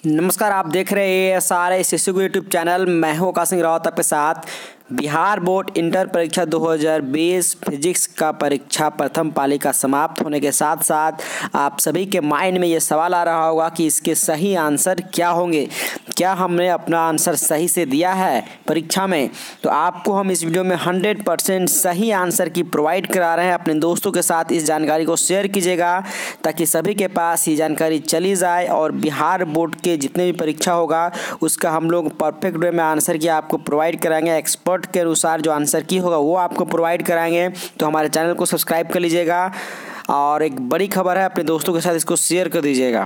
नमस्कार, आप देख रहे हैं सारे शिशु को यूट्यूब चैनल। मैं हूं आकाश सिंह रावत आपके साथ। बिहार बोर्ड इंटर परीक्षा 2020 फिजिक्स का परीक्षा प्रथम पाली समाप्त होने के साथ साथ आप सभी के माइंड में ये सवाल आ रहा होगा कि इसके सही आंसर क्या होंगे। क्या हमने अपना आंसर सही से दिया है परीक्षा में? तो आपको हम इस वीडियो में 100% सही आंसर की प्रोवाइड करा रहे हैं। अपने दोस्तों के साथ इस जानकारी को शेयर कीजिएगा ताकि सभी के पास ये जानकारी चली जाए और बिहार बोर्ड के जितने भी परीक्षा होगा उसका हम लोग परफेक्ट वे में आंसर की आपको प्रोवाइड कराएंगे। एक्सपर्ट के अनुसार जो आंसर की होगा वो आपको प्रोवाइड कराएंगे। तो हमारे चैनल को सब्सक्राइब कर लीजिएगा और एक बड़ी खबर है, अपने दोस्तों के साथ इसको शेयर कर दीजिएगा।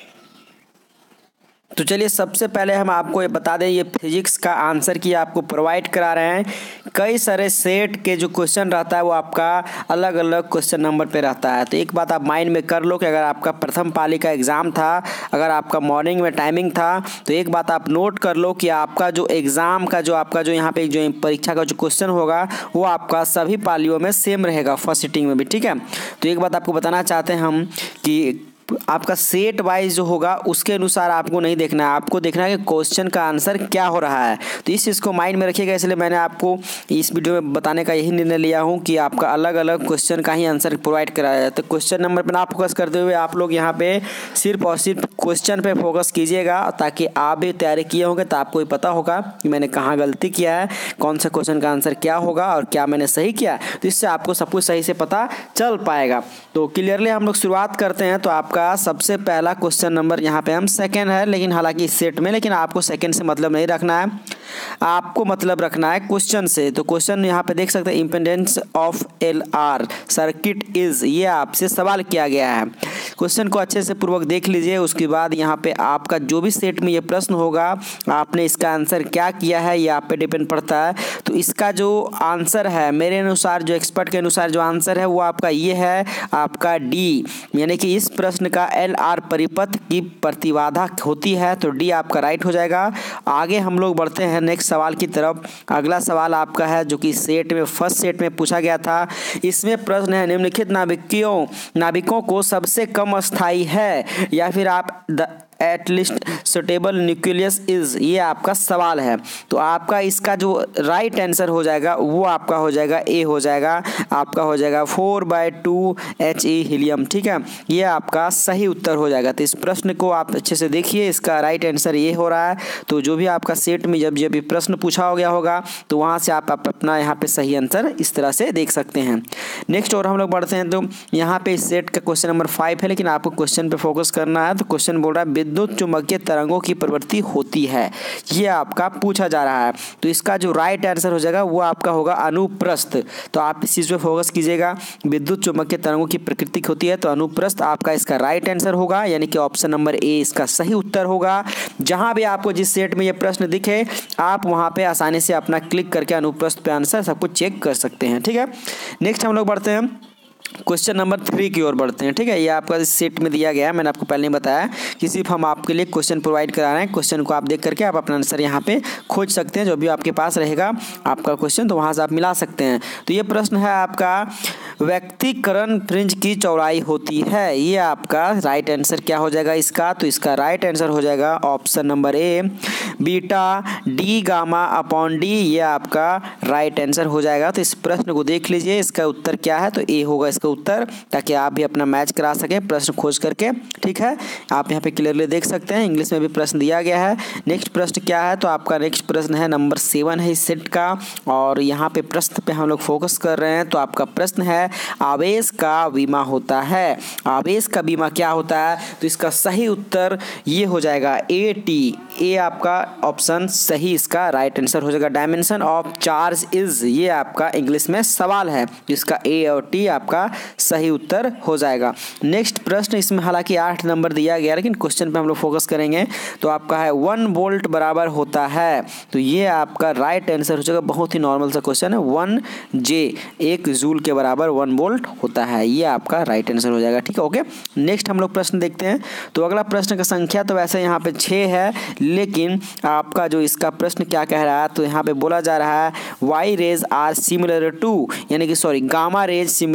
तो चलिए सबसे पहले हम आपको ये बता दें, ये फिजिक्स का आंसर की आपको प्रोवाइड करा रहे हैं। कई सारे सेट के जो क्वेश्चन रहता है वो आपका अलग अलग क्वेश्चन नंबर पे रहता है। तो एक बात आप माइंड में कर लो कि अगर आपका प्रथम पाली का एग्ज़ाम था, अगर आपका मॉर्निंग में टाइमिंग था, तो एक बात आप नोट कर लो कि आपका जो एग्ज़ाम का जो आपका जो यहाँ पे जो परीक्षा का जो क्वेश्चन होगा वो आपका सभी पालियों में सेम रहेगा, फर्स्ट सिटिंग में भी। ठीक है, तो एक बात आपको बताना चाहते हैं हम कि आपका सेट वाइज जो होगा उसके अनुसार आपको नहीं देखना है, आपको देखना है कि क्वेश्चन का आंसर क्या हो रहा है। तो इस चीज़ को माइंड में रखिएगा, इसलिए मैंने आपको इस वीडियो में बताने का यही निर्णय लिया हूं कि आपका अलग अलग क्वेश्चन का ही आंसर प्रोवाइड कराया जाए। तो क्वेश्चन नंबर पर ना फोकस करते हुए आप लोग यहाँ पे सिर्फ और सिर्फ क्वेश्चन पे फोकस कीजिएगा ताकि आप भी तैयारी किए होंगे तो आपको भी पता होगा कि मैंने कहाँ गलती किया है, कौन सा क्वेश्चन का आंसर क्या होगा और क्या मैंने सही किया। तो इससे आपको सब कुछ सही से पता चल पाएगा। तो क्लियरली हम लोग शुरुआत करते हैं। तो आपका सबसे पहला क्वेश्चन नंबर यहाँ पे हम सेकंड है, लेकिन हालांकि इस सेट में, लेकिन आपको सेकंड से मतलब नहीं रखना है, आपको मतलब रखना है क्वेश्चन से। तो क्वेश्चन यहाँ पे देख सकते हैं, impedance of L R circuit is, ये आपसे सवाल किया गया है। क्वेश्चन को अच्छे से पूर्वक देख लीजिए। उसके बाद यहाँ पे आपका जो भी सेट में ये प्रश्न होगा आपने इसका आंसर क्या किया है ये आप पे डिपेंड पड़ता है। तो इसका जो आंसर है मेरे अनुसार, जो एक्सपर्ट के अनुसार जो आंसर है वो आपका ये है, आपका डी, यानी कि इस प्रश्न का एल आर परिपथ की प्रतिबाधा होती है। तो डी आपका राइट हो जाएगा। आगे हम लोग बढ़ते हैं नेक्स्ट सवाल की तरफ। अगला सवाल आपका है जो कि सेट में फर्स्ट सेट में पूछा गया था। इसमें प्रश्न है, निम्नलिखित नाभिकों को सबसे कम अस्थाई है या फिर आप एटलीस्ट सुटेबल न्यूक्लियस इज, ये आपका सवाल है। तो आपका इसका जो राइट आंसर हो जाएगा वो आपका हो जाएगा ए हो जाएगा, आपका हो जाएगा 4/2 He हीलियम। ठीक है, ये आपका सही उत्तर हो जाएगा। तो इस प्रश्न को आप अच्छे से देखिए, इसका राइट आंसर ये हो रहा है। तो जो भी आपका सेट में जब भी प्रश्न पूछा हो गया होगा तो वहाँ से आप अपना यहाँ पे सही आंसर इस तरह से देख सकते हैं। नेक्स्ट और हम लोग बढ़ते हैं। तो यहाँ पे इस सेट का क्वेश्चन नंबर 5 है, लेकिन आपको क्वेश्चन पे फोकस करना है। तो क्वेश्चन बोल रहा है विद्युत चुम्बकीय तरंगों की प्रवृत्ति होती है, ये आपका पूछा जा रहा है। तो इसका जो राइट आंसर हो जाएगा वो आपका होगा अनुप्रस्थ। तो आप इस चीज़ पे फोकस कीजिएगा, विद्युत चुम्बकीय तरंगों की प्रकृति होती है तो अनुप्रस्थ आपका इसका राइट आंसर होगा, यानी कि ऑप्शन नंबर ए इसका सही उत्तर होगा। जहां भी आपको जिस सेट में ये प्रश्न दिखे आप वहां पे आसानी से अपना क्लिक करके अनुप्रस्थ पे आंसर सब कुछ चेक कर सकते हैं। ठीक है, नेक्स्ट हम लोग बढ़ते हैं क्वेश्चन नंबर 3 की ओर बढ़ते हैं। ठीक है, ये आपका इस सेट में दिया गया है, मैंने आपको पहले ही बताया कि सिर्फ हम आपके लिए क्वेश्चन प्रोवाइड करा रहे हैं। क्वेश्चन को आप देख करके आप अपना आंसर यहाँ पे खोज सकते हैं, जो भी आपके पास रहेगा आपका क्वेश्चन तो वहाँ से आप मिला सकते हैं। तो ये प्रश्न है आपका, व्यक्तिकरण फ्रिंज की चौड़ाई होती है, ये आपका राइट आंसर क्या हो जाएगा इसका? तो इसका राइट आंसर हो जाएगा option number A, beta D gamma upon D, ये आपका राइट आंसर हो जाएगा। तो इस प्रश्न को देख लीजिए, इसका उत्तर क्या है? तो ए होगा इसका उत्तर, ताकि आप भी अपना मैच करा सकें प्रश्न खोज करके। ठीक है, आप यहाँ पे क्लियरली देख सकते हैं, इंग्लिश में भी प्रश्न दिया गया है। नेक्स्ट प्रश्न क्या है? तो आपका नेक्स्ट प्रश्न है नंबर 7 है इस सेट का, और यहाँ पे प्रश्न पे हम लोग फोकस कर रहे हैं। तो आपका प्रश्न है, आवेश का बीमा होता है, आवेश का बीमा क्या होता है? तो इसका सही उत्तर ये हो जाएगा ए टी, ए आपका ऑप्शन सही इसका राइट आंसर हो जाएगा। डायमेंशन ऑफ चार्ज इज, ये आपका इंग्लिश में सवाल है, जिसका ए और टी आपका सही उत्तर हो जाएगा। नेक्स्ट प्रश्न, इसमें हालांकि 8 नंबर दिया गया, लेकिन क्वेश्चन पे हम लोग फोकस करेंगे। तो आपका है 1 वोल्ट बराबर होता है, तो ये आपका राइट आंसर हो जाएगा। बहुत ही नॉर्मल सा क्वेश्चन है, 1 J 1 जूल के बराबर 1 वोल्ट होता है, ये आपका राइट आंसर हो जाएगा। ठीक है, ओके। नेक्स्ट हम लोग प्रश्न देखते हैं। तो अगला प्रश्न का संख्या तो वैसे यहाँ पे 6 है, लेकिन आपका जो इसका प्रश्न क्या कह रहा है? तो यहाँ पे बोला जा रहा है Y rays are similar to, यानी कि sorry gamma rays similar are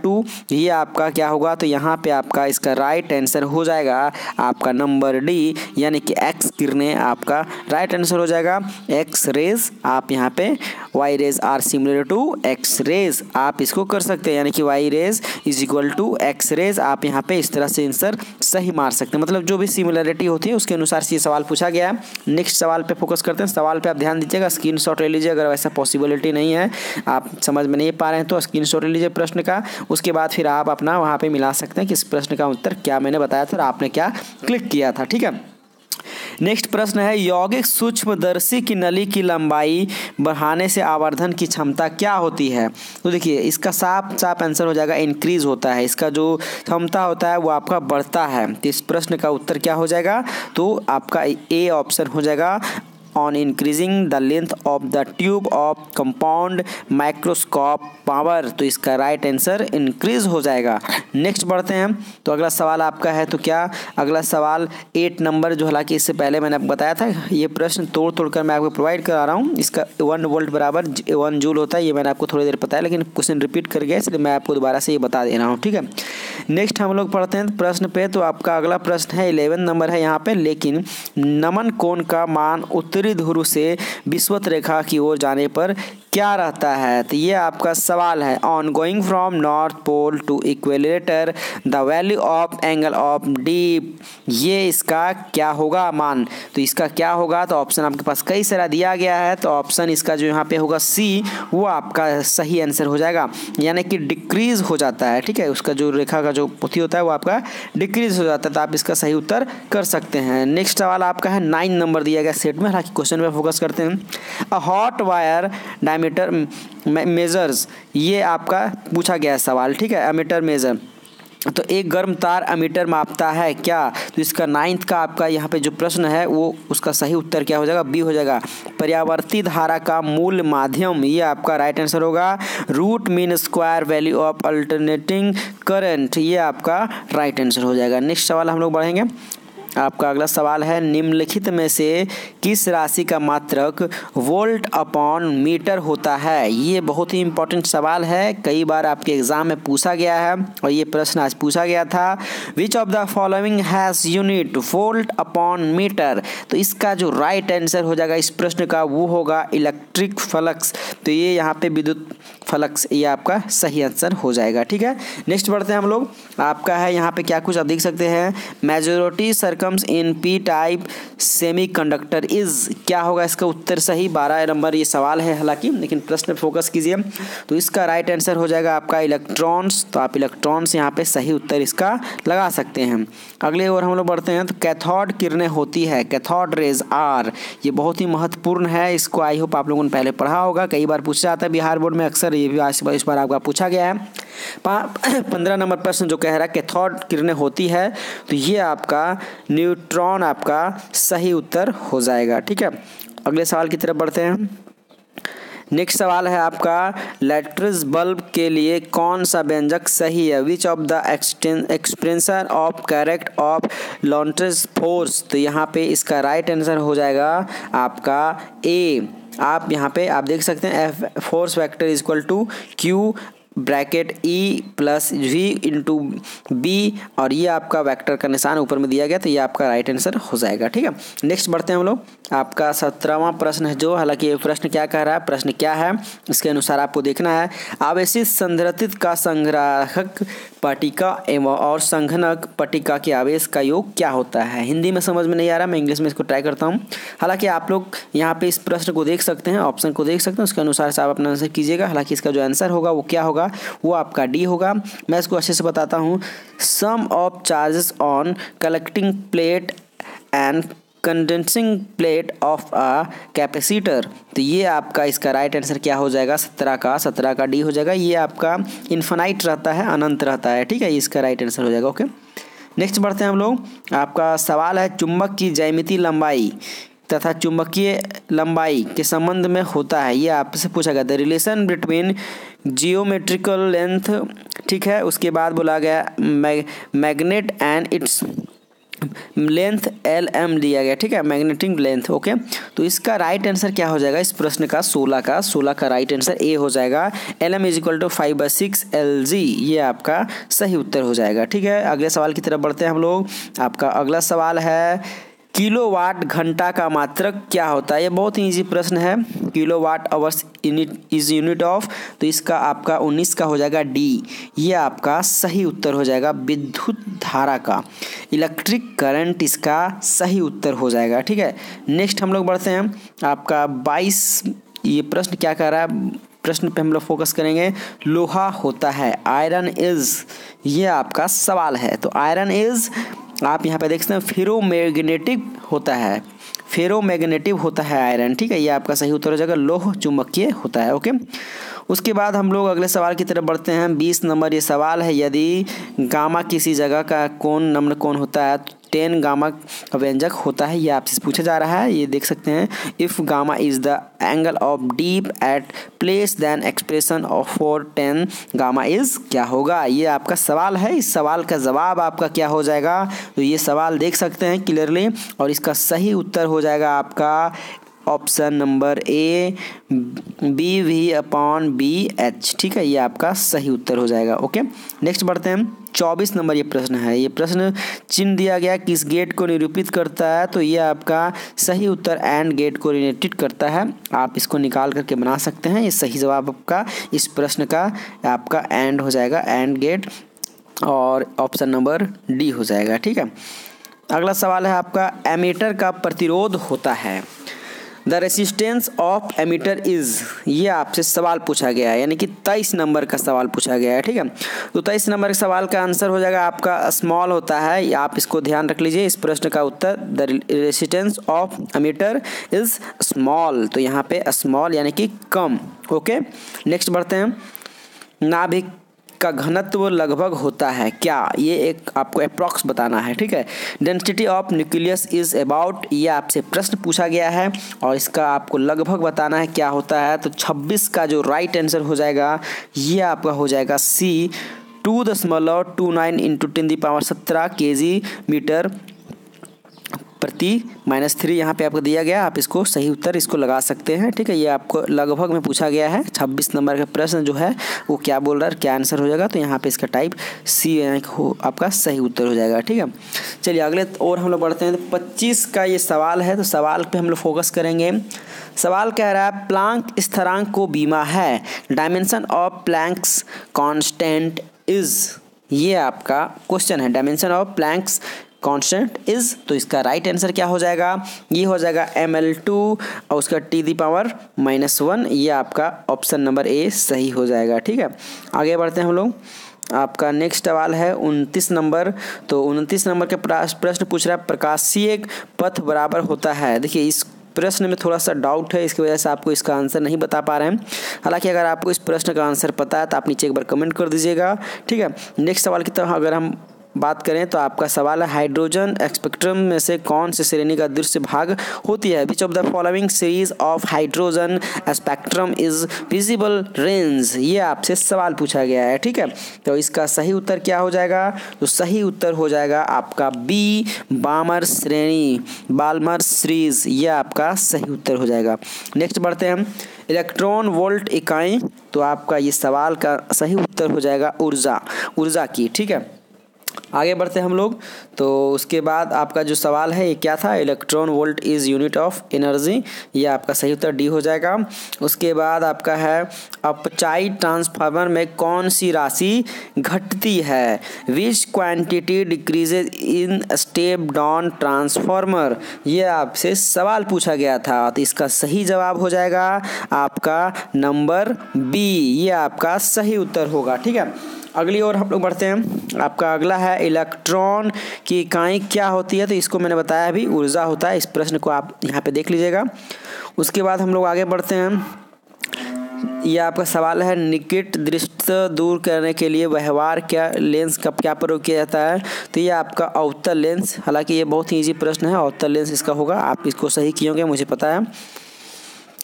2, ये आपका क्या होगा, तो यहाँ पे आपका इसका राइट आंसर हो जाएगा आपका नंबर डी, यानी कि एक्स किरणें आपका राइट आंसर हो जाएगा। एक्स रेज आप यहाँ पे Y rays are similar to X rays आप इसको कर सकते हैं, यानी कि Y rays is equal to X rays आप यहाँ पे इस तरह से आंसर सही मार सकते हैं। मतलब जो भी सिमिलरिटी होती है उसके अनुसार से ये सवाल पूछा गया है। नेक्स्ट सवाल पे फोकस करते हैं। सवाल पे आप ध्यान दीजिएगा, स्क्रीनशॉट ले लीजिए। अगर वैसा पॉसिबिलिटी नहीं है, आप समझ में नहीं पा रहे हैं तो स्क्रीनशॉट ले लीजिए प्रश्न का। उसके बाद फिर आप अपना वहाँ पे मिला सकते हैं कि इस प्रश्न का उत्तर क्या मैंने बताया था और आपने क्या क्लिक किया था। ठीक है, नेक्स्ट प्रश्न है, यौगिक सूक्ष्मदर्शी की नली की लंबाई बढ़ाने से आवर्धन की क्षमता क्या होती है। तो देखिए इसका साफ साफ आंसर हो जाएगा इंक्रीज होता है, इसका जो क्षमता होता है वो आपका बढ़ता है। तो इस प्रश्न का उत्तर क्या हो जाएगा, तो आपका ए ऑप्शन हो जाएगा, on increasing the length of the tube of compound microscope power। तो इसका राइट आंसर इंक्रीज हो जाएगा। नेक्स्ट बढ़ते हैं, तो अगला सवाल आपका है, तो क्या अगला सवाल 8 नंबर, जो हालांकि इससे पहले मैंने आपको बताया था, ये प्रश्न तोड़ कर मैं आपको प्रोवाइड करा रहा हूँ। इसका 1 वोल्ट बराबर 1 जूल होता है, ये मैंने आपको थोड़ी देर बताया, लेकिन क्वेश्चन रिपीट कर गया इसलिए मैं आपको दोबारा से ये बता दे रहा हूँ। ठीक है, नेक्स्ट हम लोग पढ़ते हैं प्रश्न पे। तो आपका अगला प्रश्न है 11 नंबर है यहाँ पे, लेकिन नमन कोण का मान उत्तरी ध्रुव से विषुवत रेखा की ओर जाने पर क्या रहता है। तो ये आपका सवाल है, on going from north pole to equator the value of angle of D, ये इसका क्या होगा मान। तो इसका क्या होगा, तो ऑप्शन आपके पास कई सारा दिया गया है, तो ऑप्शन इसका जो यहाँ पे होगा सी, वो आपका सही आंसर हो जाएगा, यानी कि डिक्रीज हो जाता है। ठीक है, उसका जो रेखा का जो पुथी होता है वो आपका डिक्रीज हो जाता है, तो आप इसका सही उत्तर कर सकते हैं। नेक्स्ट सवाल आपका है 9 नंबर दिया गया सेट में, हालांकि क्वेश्चन पे फोकस करते हैं। A hot wire diameter measures, ये आपका पूछा गया सवाल। ठीक है, अमीटर मेजर, तो एक गर्म तार अमीटर मापता है क्या। तो इसका 9th का आपका यहाँ पे जो प्रश्न है वो उसका सही उत्तर क्या हो जाएगा, बी हो जाएगा, पर्यावर्ती धारा का मूल माध्यम, ये आपका राइट आंसर होगा। Root mean square value of alternating current, ये आपका राइट आंसर हो जाएगा। नेक्स्ट सवाल हम लोग बढ़ेंगे। आपका अगला सवाल है, निम्नलिखित में से किस राशि का मात्रक वोल्ट अपॉन मीटर होता है। ये बहुत ही इंपॉर्टेंट सवाल है, कई बार आपके एग्जाम में पूछा गया है और ये प्रश्न आज पूछा गया था। Which of the following has unit volt upon meter, तो इसका जो राइट आंसर हो जाएगा इस प्रश्न का वो होगा इलेक्ट्रिक फ्लक्स। तो ये यहाँ पे विद्युत फ्लक्स, ये आपका सही आंसर हो जाएगा। ठीक है, नेक्स्ट बढ़ते हैं हम लोग। आपका है यहाँ पे क्या कुछ आप देख सकते हैं, मेजॉरिटी सर्कम्स in P type semiconductor is, क्या होगा इसका उत्तर सही। 12 नंबर ये सवाल है हालांकि, लेकिन प्रश्न पे फोकस कीजिए। तो इसका राइट आंसर हो जाएगा आपका इलेक्ट्रॉन्स, तो आप इलेक्ट्रॉन्स यहाँ पे सही उत्तर इसका लगा सकते हैं। अगले और हम लोग बढ़ते हैं, तो कैथोड किरणें होती है, कैथोड रेज आर, ये बहुत ही महत्वपूर्ण है, इसको आई होप आप लोगों ने पहले पढ़ा होगा, कई बार पूछा जाता है बिहार बोर्ड में अक्सर, ये भी इस बार आपका पूछा गया है। 15 नंबर प्रश्न जो कह रहा है कैथोड किरणें होती है, तो ये आपका न्यूट्रॉन आपका सही उत्तर हो जाएगा। ठीक है, अगले सवाल की तरफ बढ़ते हैं। नेक्स्ट सवाल है आपका, लैट्रिस बल्ब के लिए कौन सा व्यंजक सही है। Which of the expression of correct of Lorentz force, तो यहाँ पे इसका राइट आंसर हो जाएगा आपका ए। आप यहाँ पे आप देख सकते हैं F force vector is equal to Q bracket E plus V into B, और ये आपका वेक्टर का निशान ऊपर में दिया गया, तो ये आपका राइट आंसर हो जाएगा। ठीक है, नेक्स्ट बढ़ते हैं हम लोग। आपका 17वां प्रश्न है जो, हालांकि ये प्रश्न क्या कह रहा है, प्रश्न क्या है इसके अनुसार आपको देखना है। आवेशित संधारित्र का संग्राहक पट्टिका एवं और संघनक पट्टिका के आवेश का योग क्या होता है। हिंदी में समझ में नहीं आ रहा, मैं इंग्लिश में इसको ट्राई करता हूँ। हालांकि आप लोग यहाँ पे इस प्रश्न को देख सकते हैं, ऑप्शन को देख सकते हैं, उसके अनुसार से आप अपना आंसर कीजिएगा। हालांकि इसका जो आंसर होगा वो क्या होगा, वो आपका डी होगा। मैं इसको अच्छे से बताता हूँ। Sum of charges on collecting plate and condensing plate of a capacitor, तो ये आपका इसका राइट आंसर क्या हो जाएगा, 17 का डी हो जाएगा। ये आपका इन्फिनाइट रहता है, अनंत रहता है। ठीक है, ये इसका राइट आंसर हो जाएगा। ओके, नेक्स्ट बढ़ते हैं हम लोग। आपका सवाल है, चुंबक की ज्यामितीय लंबाई तथा चुंबकीय लंबाई के संबंध में होता है, ये आपसे पूछा गया। The relation between geometrical length, ठीक है, उसके बाद बोला गया magnet and its length L M दिया गया, ठीक है, मैग्नेटिक लेंथ। ओके, तो इसका राइट आंसर क्या हो जाएगा इस प्रश्न का 16 का राइट आंसर ए हो जाएगा। L M is equal to 5/6 LG, ये आपका सही उत्तर हो जाएगा। ठीक है, अगले सवाल की तरफ बढ़ते हैं हम लोग। आपका अगला सवाल है किलोवाट घंटा का मात्रक क्या होता है। ये बहुत ही ईजी प्रश्न है। किलोवाट आवर्स यूनिट ऑफ, तो इसका आपका 19 का हो जाएगा डी, ये आपका सही उत्तर हो जाएगा। विद्युत धारा का, इलेक्ट्रिक करंट इसका सही उत्तर हो जाएगा। ठीक है, नेक्स्ट हम लोग बढ़ते हैं। आपका 22 ये प्रश्न क्या कह रहा है, प्रश्न पे हम लोग फोकस करेंगे। लोहा होता है, आयरन इज, ये आपका सवाल है। तो आयरन इज आप यहाँ पे देख सकते हैं फेरोमैग्नेटिक होता है, फेरोमैग्नेटिक होता है आयरन। ठीक है, ये आपका सही उत्तर हो जाएगा। लोह चुंबकीय होता है। ओके, उसके बाद हम लोग अगले सवाल की तरफ बढ़ते हैं। 20 नंबर ये सवाल है, यदि गामा किसी जगह का कोण नम्र कोण होता है तो 10 गामा का व्यंजक होता है, ये आपसे पूछा जा रहा है। ये देख सकते हैं, if gamma is the angle of dip at place then expression of for 10 gamma is क्या होगा, ये आपका सवाल है। इस सवाल का जवाब आपका क्या हो जाएगा, तो ये सवाल देख सकते हैं क्लियरली, और इसका सही उत्तर हो जाएगा आपका ऑप्शन नंबर ए BV/BH। ठीक है, ये आपका सही उत्तर हो जाएगा। ओके, नेक्स्ट बढ़ते हैं। 24 नंबर ये प्रश्न है। ये प्रश्न चिन्ह दिया गया किस गेट को निरूपित करता है, तो ये आपका सही उत्तर एंड गेट को रिलेटेड करता है। आप इसको निकाल करके बना सकते हैं। ये सही जवाब आपका इस प्रश्न का आपका एंड हो जाएगा, एंड गेट, और ऑप्शन नंबर डी हो जाएगा। ठीक है, अगला सवाल है आपका एमीटर का प्रतिरोध होता है। The resistance of ammeter is, ये आपसे सवाल पूछा गया है, यानी कि 23 नंबर का सवाल पूछा गया है। ठीक है, तो 23 नंबर के सवाल का आंसर हो जाएगा आपका स्मॉल होता है। आप इसको ध्यान रख लीजिए। इस प्रश्न का उत्तर the resistance of ammeter is small, तो यहाँ पे स्मॉल यानी कि कम। ओके, नेक्स्ट बढ़ते हैं। नाभिक का घनत्व लगभग होता है क्या, ये एक आपको अप्रॉक्स बताना है। ठीक है, density of nucleus is about, ये आपसे प्रश्न पूछा गया है और इसका आपको लगभग बताना है क्या होता है। तो 26 का जो राइट आंसर हो जाएगा ये आपका हो जाएगा C 2.29 × 10⁻17 kg मीटर प्रति -3 यहाँ पे आपको दिया गया। आप इसको सही उत्तर इसको लगा सकते हैं। ठीक है, ये आपको लगभग में पूछा गया है। 26 नंबर का प्रश्न जो है वो क्या बोल रहा है, क्या आंसर हो जाएगा, तो यहाँ पे इसका टाइप सी आपका सही उत्तर हो जाएगा। ठीक है, चलिए अगले और हम लोग बढ़ते हैं। तो 25 का ये सवाल है, तो सवाल पे हम लोग फोकस करेंगे। सवाल कह रहा है प्लांक स्थिरांक को बीमा है, dimension of Planck's constant is, ये आपका क्वेश्चन है। Dimension of Planck's constant is, तो इसका राइट आंसर क्या हो जाएगा, ये हो जाएगा ml2 और उसका T⁻⁻1, ये आपका ऑप्शन नंबर ए सही हो जाएगा। ठीक है, आगे बढ़ते हैं हम लोग। आपका नेक्स्ट सवाल है 29 नंबर। तो 29 नंबर के प्रश्न पूछ रहा है प्रकाशीय पथ बराबर होता है। देखिए इस प्रश्न में थोड़ा सा डाउट है, इसकी वजह से आपको इसका आंसर नहीं बता पा रहे हैं। हालांकि अगर आपको इस प्रश्न का आंसर पता है तो आप नीचे एक बार कमेंट कर दीजिएगा। ठीक है, नेक्स्ट सवाल की तरफ अगर हम बात करें तो आपका सवाल है हाइड्रोजन स्पेक्ट्रम में से कौन से श्रेणी का दृश्य भाग होती है। Which of the following series of hydrogen spectrum is visible range, ये आपसे सवाल पूछा गया है। ठीक है, तो इसका सही उत्तर क्या हो जाएगा, तो सही उत्तर हो जाएगा आपका बी बामर श्रेणी, बाल्मर सीरीज, ये आपका सही उत्तर हो जाएगा। नेक्स्ट बढ़ते हैं हम। इलेक्ट्रॉन वोल्ट इकाई, तो आपका ये सवाल का सही उत्तर हो जाएगा ऊर्जा की। ठीक है, आगे बढ़ते हैं हम लोग। तो उसके बाद आपका जो सवाल है ये क्या था, electron volt is unit of energy, ये आपका सही उत्तर डी हो जाएगा। उसके बाद आपका है अपचाई ट्रांसफार्मर में कौन सी राशि घटती है, which quantity decreases in step down transformer, ये आपसे सवाल पूछा गया था। तो इसका सही जवाब हो जाएगा आपका नंबर बी, ये आपका सही उत्तर होगा। ठीक है, अगली ओर हम लोग बढ़ते हैं। आपका अगला है इलेक्ट्रॉन की इकाई क्या होती है, तो इसको मैंने बताया अभी ऊर्जा होता है। इस प्रश्न को आप यहाँ पे देख लीजिएगा। उसके बाद हम लोग आगे बढ़ते हैं। ये आपका सवाल है निकट दृष्टि दूर करने के लिए व्यवहार क्या लेंस का क्या प्रयोग किया जाता है, तो ये आपका अवतल लेंस। हालांकि ये बहुत ही ईजी प्रश्न है, अवतल लेंस इसका होगा। आप इसको सही किए होंगे मुझे पता है।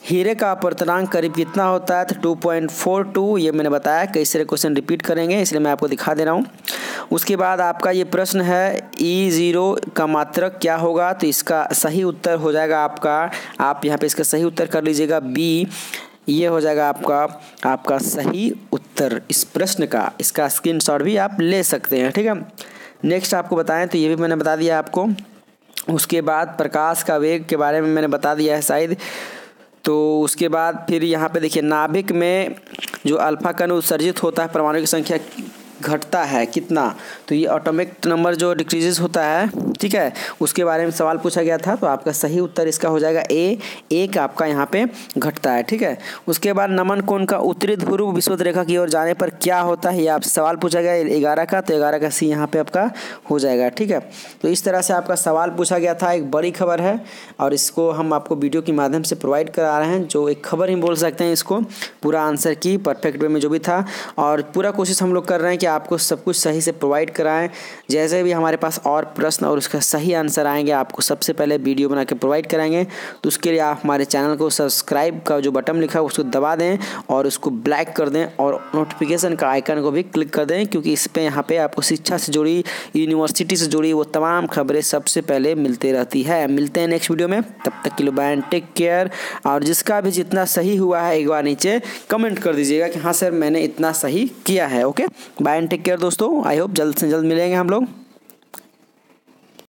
हीरे का अपवर्तनांक करीब कितना होता है? तो 2.42। ये मैंने बताया, कई सारे क्वेश्चन रिपीट करेंगे इसलिए मैं आपको दिखा दे रहा हूँ। उसके बाद आपका ये प्रश्न है E0 का मात्रक क्या होगा? तो इसका सही उत्तर हो जाएगा आपका, आप यहाँ पे इसका सही उत्तर कर लीजिएगा बी। ये हो जाएगा आपका सही उत्तर इस प्रश्न का। इसका स्क्रीनशॉट भी आप ले सकते हैं, ठीक है। नेक्स्ट आपको बताएं तो ये भी मैंने बता दिया आपको। उसके बाद प्रकाश का वेग के बारे में मैंने बता दिया है शायद। तो उसके बाद फिर यहाँ पे देखिए, नाभिक में जो अल्फा कण उत्सर्जित होता है परमाणु की संख्या घटता है कितना? तो ये एटॉमिक नंबर जो डिक्रीजेस होता है, ठीक है, उसके बारे में सवाल पूछा गया था। तो आपका सही उत्तर इसका हो जाएगा ए। एक आपका यहाँ पे घटता है, ठीक है। उसके बाद नमन कोण का उत्तरी ध्रुव विषुवत रेखा की ओर जाने पर क्या होता है? ये आपसे सवाल पूछा गया 11 का, तो 11 का सी यहाँ पे आपका हो जाएगा, ठीक है। तो इस तरह से आपका सवाल पूछा गया था। एक बड़ी खबर है और इसको हम आपको वीडियो के माध्यम से प्रोवाइड करा रहे हैं, जो एक खबर ही बोल सकते हैं इसको। पूरा आंसर की परफेक्ट वे में जो भी था, और पूरा कोशिश हम लोग कर रहे हैं कि आपको सब कुछ सही से प्रोवाइड कराएं। जैसे भी हमारे पास और प्रश्न और उसका सही आंसर आएंगे, आपको सबसे पहले वीडियो बना के प्रोवाइड कराएंगे। तो उसके लिए आप हमारे चैनल को सब्सक्राइब का जो बटन लिखा है उसको दबा दें और उसको ब्लैक कर दें, और नोटिफिकेशन का आइकन को भी क्लिक कर दें, क्योंकि इस पर यहाँ पे आपको शिक्षा से जुड़ी, यूनिवर्सिटी से जुड़ी वो तमाम खबरें सबसे पहले मिलती रहती है। मिलते हैं नेक्स्ट वीडियो में, तब तक के लिए बाय एंड टेक केयर। और जिसका भी जितना सही हुआ है एक बार नीचे कमेंट कर दीजिएगा कि हाँ सर मैंने इतना सही किया है। Okay, bye and take care दोस्तों। आई होप जल्द से जल्द मिलेंगे हम लोग।